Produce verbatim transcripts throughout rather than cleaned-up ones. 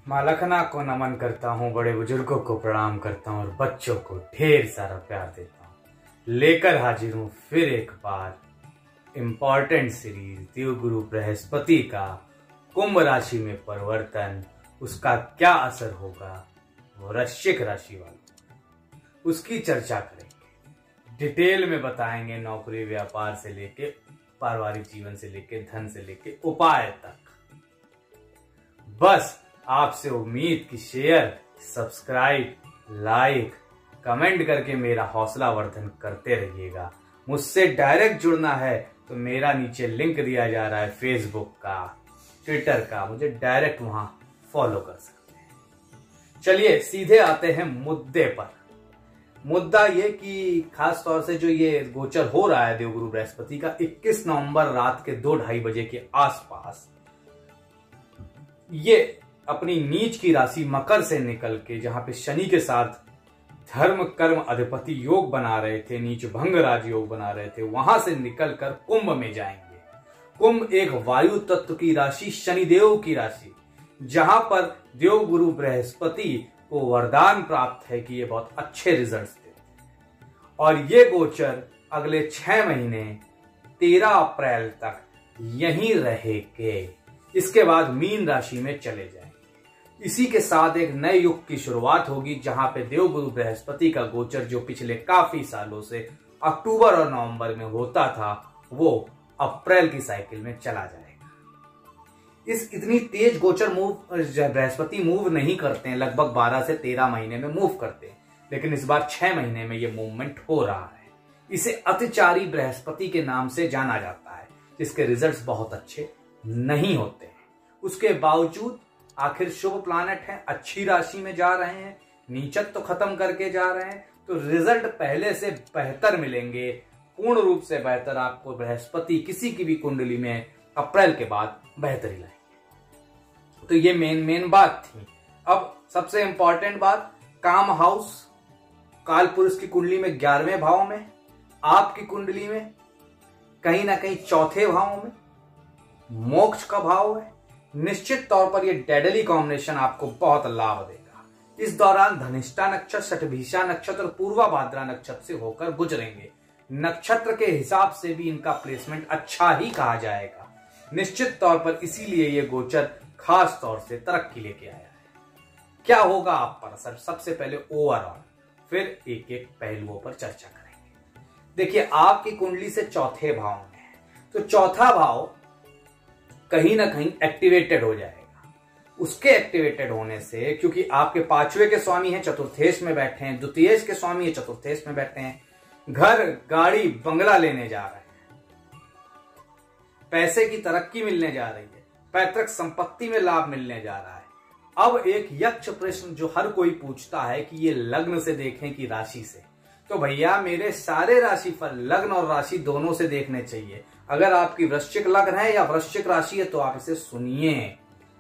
माँ लखना को नमन करता हूँ, बड़े बुजुर्गों को प्रणाम करता हूँ और बच्चों को ढेर सारा प्यार देता हूँ। लेकर हाजिर हूँ फिर एक बार इम्पोर्टेंट सीरीज देवगुरु बृहस्पति का कुंभ राशि में परिवर्तन, उसका क्या असर होगा वृश्चिक राशि वालों, उसकी चर्चा करेंगे। डिटेल में बताएंगे, नौकरी व्यापार से लेके पारिवारिक जीवन से लेके धन से लेके उपाय तक। बस आपसे उम्मीद कि शेयर, सब्सक्राइब, लाइक, कमेंट करके मेरा हौसला वर्धन करते रहिएगा। मुझसे डायरेक्ट जुड़ना है तो मेरा नीचे लिंक दिया जा रहा है फेसबुक का, ट्विटर का, मुझे डायरेक्ट वहां फॉलो कर सकते हैं। चलिए सीधे आते हैं मुद्दे पर। मुद्दा ये कि खास तौर से जो ये गोचर हो रहा है देवगुरु बृहस्पति का इक्कीस नवंबर रात के दो ढाई बजे के आसपास, ये अपनी नीच की राशि मकर से निकल के, जहां पे शनि के साथ धर्म कर्म अधिपति योग बना रहे थे, नीच भंग राज योग बना रहे थे, वहां से निकलकर कुंभ में जाएंगे। कुंभ एक वायु तत्व की राशि, शनिदेव की राशि, जहां पर देवगुरु बृहस्पति को वरदान प्राप्त है कि ये बहुत अच्छे रिजल्ट्स देते हैं। और ये गोचर अगले छह महीने तेरह अप्रैल तक यहीं रहेंगे। इसके बाद मीन राशि में चले जाएंगे। इसी के साथ एक नए युग की शुरुआत होगी, जहां पे देवगुरु बृहस्पति का गोचर जो पिछले काफी सालों से अक्टूबर और नवंबर में होता था, वो अप्रैल की साइकिल में चला जाएगा। इस इतनी तेज गोचर मूव बृहस्पति मूव नहीं करते हैं, लगभग बारह से तेरह महीने में मूव करते हैं, लेकिन इस बार छह महीने में ये मूवमेंट हो रहा है। इसे अतिचारी बृहस्पति के नाम से जाना जाता है, जिसके रिजल्ट्स बहुत अच्छे नहीं होते हैं। उसके बावजूद आखिर शुभ प्लैनेट है, अच्छी राशि में जा रहे हैं, नीचत तो खत्म करके जा रहे हैं, तो रिजल्ट पहले से बेहतर मिलेंगे, पूर्ण रूप से बेहतर आपको बृहस्पति किसी की भी कुंडली में अप्रैल के बाद बेहतरी लाएंगे। तो ये मेन मेन बात थी। अब सबसे इंपॉर्टेंट बात, काम हाउस काल पुरुष की कुंडली में ग्यारहवें भाव में, आपकी कुंडली में कहीं ना कहीं चौथे भाव में मोक्ष का भाव है। निश्चित तौर पर यह डेडली कॉम्बिनेशन आपको बहुत लाभ देगा। इस दौरान धनिष्ठा नक्षत्र, शतभिषा नक्षत्र और पूर्वा भाद्रा नक्षत्र से होकर गुजरेंगे। नक्षत्र के हिसाब से भी इनका प्लेसमेंट अच्छा ही कहा जाएगा। निश्चित तौर पर इसीलिए यह गोचर खास तौर से तरक्की लेके आया है। क्या होगा आप पर असर, सबसे पहले ओवरऑल, फिर एक एक पहलुओं पर चर्चा करेंगे। देखिए, आपकी कुंडली से चौथे भाव में है, तो चौथा भाव कहीं ना कहीं एक्टिवेटेड हो जाएगा। उसके एक्टिवेटेड होने से, क्योंकि आपके पांचवें के स्वामी हैं, चतुर्थेश में बैठे हैं, द्वितीयेश के स्वामी है, चतुर्थेश में बैठे हैं, घर, गाड़ी, बंगला लेने जा रहे हैं, पैसे की तरक्की मिलने जा रही है, पैतृक संपत्ति में लाभ मिलने जा रहा है। अब एक यक्ष प्रश्न जो हर कोई पूछता है कि ये लग्न से देखें कि राशि से, तो भैया मेरे सारे राशिफल लग्न और राशि दोनों से देखने चाहिए। अगर आपकी वृश्चिक लग्न है या वृश्चिक राशि है तो आप इसे सुनिए,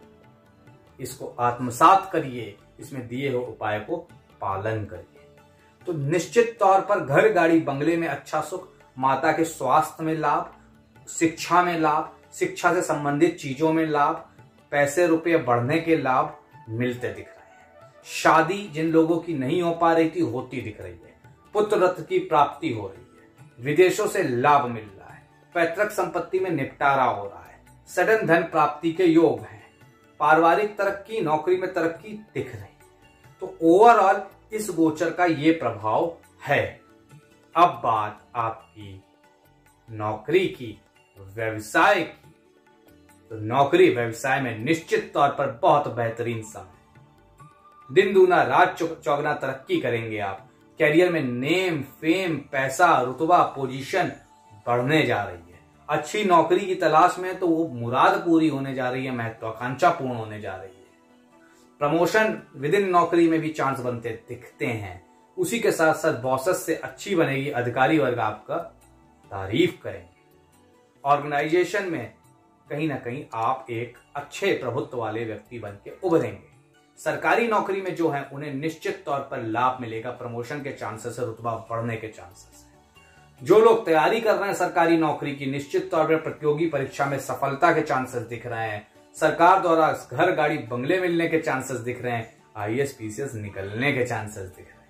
इसको आत्मसात करिए, इसमें दिए हुए उपाय को पालन करिए। तो निश्चित तौर पर घर, गाड़ी, बंगले में अच्छा सुख, माता के स्वास्थ्य में लाभ, शिक्षा में लाभ, शिक्षा से संबंधित चीजों में लाभ, पैसे रुपये बढ़ने के लाभ मिलते दिख रहे हैं। शादी जिन लोगों की नहीं हो पा रही थी, होती दिख रही है। पुत्र रत्न की प्राप्ति हो रही है, विदेशों से लाभ मिल रहा है, पैतृक संपत्ति में निपटारा हो रहा है, सडन धन प्राप्ति के योग हैं, पारिवारिक तरक्की, नौकरी में तरक्की दिख रही है। तो ओवरऑल इस गोचर का ये प्रभाव है। अब बात आपकी नौकरी की, व्यवसाय की, तो नौकरी व्यवसाय में निश्चित तौर पर बहुत बेहतरीन समय, दिन दूना रात चौगुना तरक्की करेंगे आप। कैरियर में नेम, फेम, पैसा, रुतबा, पोजीशन बढ़ने जा रही है। अच्छी नौकरी की तलाश में तो वो मुराद पूरी होने जा रही है, महत्वाकांक्षा पूर्ण होने जा रही है। प्रमोशन विद इन नौकरी में भी चांस बनते दिखते हैं। उसी के साथ साथ बॉसेस से अच्छी बनेगी, अधिकारी वर्ग आपका तारीफ करेंगे। ऑर्गेनाइजेशन में कहीं ना कहीं आप एक अच्छे प्रभुत्व वाले व्यक्ति बन के उभरेंगे। सरकारी नौकरी में जो है उन्हें निश्चित तौर पर लाभ मिलेगा, प्रमोशन के चांसेस है, रुतबा बढ़ने के चांसेस है। जो लोग तैयारी कर रहे हैं सरकारी नौकरी की, निश्चित तौर पर प्रतियोगी परीक्षा में सफलता के चांसेस दिख रहे हैं। सरकार द्वारा घर गाड़ी बंगले मिलने के चांसेस दिख रहे हैं, आईएएस पीसीएस निकलने के चांसेस दिख रहे हैं।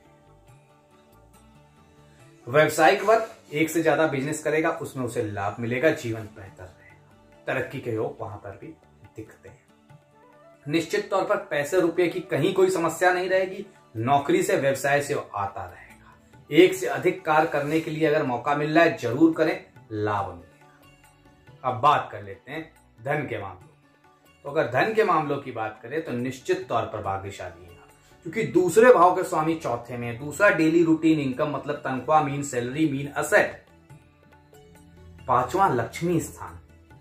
व्यवसायिक वर्ग एक से ज्यादा बिजनेस करेगा, उसमें उसे लाभ मिलेगा, जीवन बेहतर रहेगा, तरक्की के योग वहां पर भी दिखते हैं। निश्चित तौर पर पैसे रुपए की कहीं कोई समस्या नहीं रहेगी, नौकरी से व्यवसाय से आता रहेगा। एक से अधिक कार्य करने के लिए अगर मौका मिल रहा है जरूर करें, लाभ मिलेगा। अब बात कर लेते हैं धन के मामलों की। तो अगर धन के मामलों की बात करें तो निश्चित तौर पर भाग्यशाली है, क्योंकि दूसरे भाव के स्वामी चौथे में, दूसरा डेली रूटीन इनकम मतलब तनख्वाह मीन सैलरी मीन असेट, पांचवा लक्ष्मी स्थान।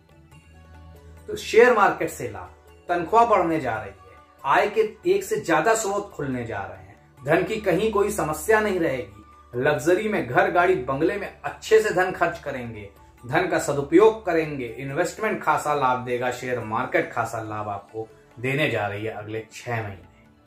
तो शेयर मार्केट से लाभ, तनख्वाह बढ़ने जा रही है, आय के एक से ज्यादा स्रोत खुलने जा रहे हैं, धन की कहीं कोई समस्या नहीं रहेगी, लग्जरी में घर गाड़ी बंगले में अच्छे से धन खर्च करेंगे, धन का सदुपयोग करेंगे, इन्वेस्टमेंट खासा लाभ देगा, शेयर मार्केट खासा लाभ आपको देने जा रही है अगले छह महीने।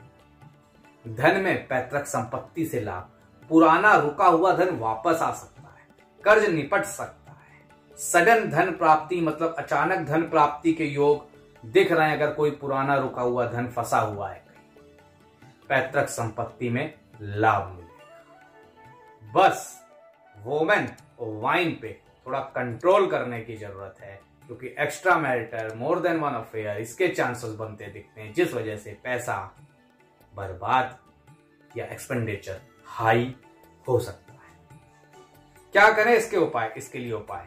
धन में पैतृक संपत्ति से लाभ, पुराना रुका हुआ धन वापस आ सकता है, कर्ज निपट सकता है, सडन धन प्राप्ति मतलब अचानक धन प्राप्ति के योग दिख रहे हैं। अगर कोई पुराना रुका हुआ धन फंसा हुआ है कहीं, पैतृक संपत्ति में लाभ मिलेगा। बस वोमेन और वाइन पे थोड़ा कंट्रोल करने की जरूरत है, क्योंकि extra marital more than one affair इसके चांसेस बनते दिखते हैं, जिस वजह से पैसा बर्बाद या एक्सपेंडिचर हाई हो सकता है। क्या करें इसके उपाय? इसके लिए उपाय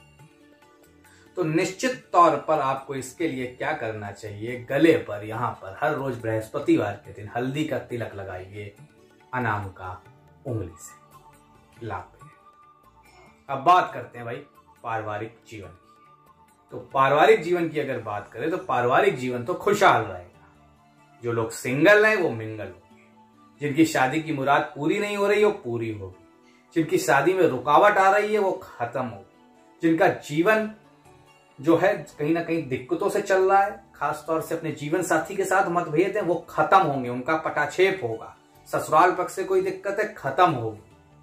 तो निश्चित तौर पर आपको इसके लिए क्या करना चाहिए, गले पर यहां पर हर रोज बृहस्पतिवार के दिन हल्दी का तिलक लगाइए अनाम का उंगली से, लाभ मिलेगा। अब बात करते हैं भाई पारिवारिक जीवन की। तो पारिवारिक जीवन की अगर बात करें तो पारिवारिक जीवन तो खुशहाल रहेगा। जो लोग सिंगल हैं वो मिंगल होंगे, जिनकी शादी की मुराद पूरी नहीं हो रही वो पूरी होगी, जिनकी शादी में रुकावट आ रही है वो खत्म होगी, जिनका जीवन जो है कहीं ना कहीं दिक्कतों से चल रहा है, खासतौर से अपने जीवन साथी के साथ मतभेद है, वो खत्म होंगे, उनका पटाक्षेप होगा, ससुराल पक्ष से कोई दिक्कत है खत्म होगी।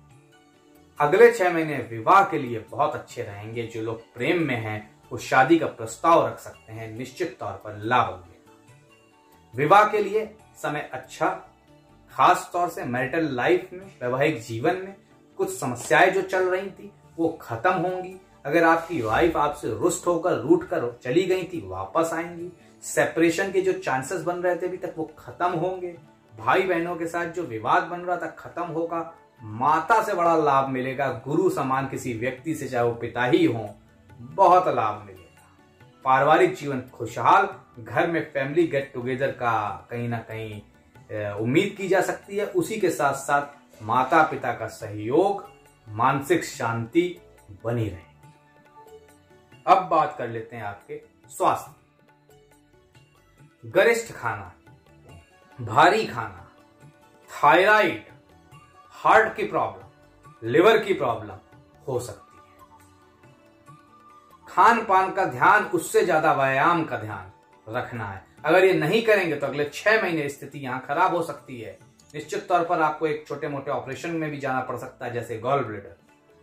अगले छह महीने विवाह के लिए बहुत अच्छे रहेंगे। जो लोग प्रेम में हैं वो शादी का प्रस्ताव रख सकते हैं, निश्चित तौर पर लाभ मिलेगा। विवाह के लिए समय अच्छा, खास तौर से मैरिटल लाइफ में, वैवाहिक जीवन में कुछ समस्याएं जो चल रही थी वो खत्म होंगी। अगर आपकी वाइफ आपसे रुष्ट होकर रूठ कर चली गई थी वापस आएंगी। सेपरेशन के जो चांसेस बन रहे थे अभी तक वो खत्म होंगे। भाई बहनों के साथ जो विवाद बन रहा था खत्म होगा। माता से बड़ा लाभ मिलेगा, गुरु समान किसी व्यक्ति से, चाहे वो पिता ही हो, बहुत लाभ मिलेगा। पारिवारिक जीवन खुशहाल, घर में फैमिली गेट टुगेदर का कहीं ना कहीं उम्मीद की जा सकती है। उसी के साथ साथ माता पिता का सहयोग, मानसिक शांति बनी रहे। अब बात कर लेते हैं आपके स्वास्थ्य। गरिष्ठ खाना, भारी खाना, थायराइड, हार्ट की प्रॉब्लम, लिवर की प्रॉब्लम हो सकती है। खान पान का ध्यान, उससे ज्यादा व्यायाम का ध्यान रखना है। अगर ये नहीं करेंगे तो अगले छह महीने स्थिति यहां खराब हो सकती है। निश्चित तौर पर आपको एक छोटे मोटे ऑपरेशन में भी जाना पड़ सकता है, जैसे गॉल ब्लैडर।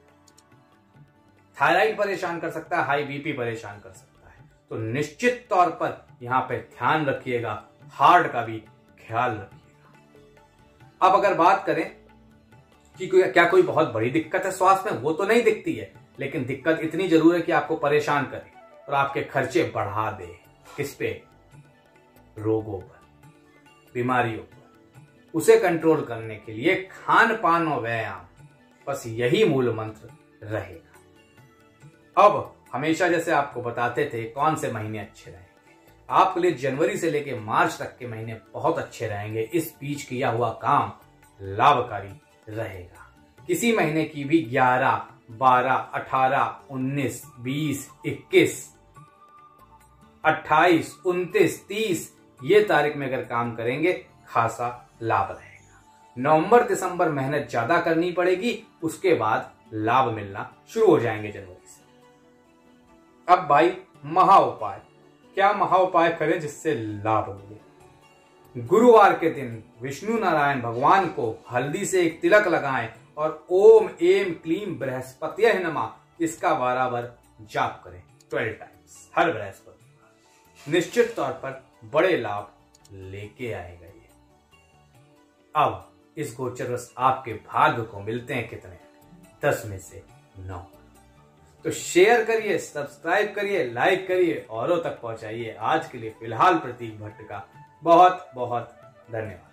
थायराइड परेशान कर सकता है, हाई बीपी परेशान कर सकता है। तो निश्चित तौर पर यहां पे ध्यान रखिएगा, हार्ट का भी ख्याल रखिएगा। अब अगर बात करें कि क्या कोई बहुत बड़ी दिक्कत है स्वास्थ्य में, वो तो नहीं दिखती है, लेकिन दिक्कत इतनी जरूर है कि आपको परेशान करे और आपके खर्चे बढ़ा दे। किस पे? रोगों पर, बीमारियों पर। उसे कंट्रोल करने के लिए खान पान और व्यायाम, बस यही मूल मंत्र रहेगा। अब हमेशा जैसे आपको बताते थे कौन से महीने अच्छे रहेंगे, आपके लिए जनवरी से लेकर मार्च तक के महीने बहुत अच्छे रहेंगे। इस बीच किया हुआ काम लाभकारी रहेगा। किसी महीने की भी ग्यारह, बारह, अठारह, उन्नीस, बीस, इक्कीस, अट्ठाईस, उनतीस, तीस ये तारीख में अगर काम करेंगे खासा लाभ रहेगा। नवंबर दिसंबर मेहनत ज्यादा करनी पड़ेगी, उसके बाद लाभ मिलना शुरू हो जाएंगे जनवरी से। अब भाई महा उपाय, क्या महा उपाय करें जिससे लाभ मिले? गुरुवार के दिन विष्णु नारायण भगवान को हल्दी से एक तिलक लगाएं और ओम एम क्लीम बृहस्पतिये नमः इसका बारह बार जाप करें, ट्वेल्व टाइम्स हर बृहस्पति। निश्चित तौर पर बड़े लाभ लेके आएगा ये। अब इस गोचरवश आपके भाग्य को मिलते हैं कितने? दस में से नौ। तो शेयर करिए, सब्सक्राइब करिए, लाइक करिए, औरों तक पहुंचाइए। आज के लिए फिलहाल प्रतीक भट्ट का बहुत बहुत धन्यवाद।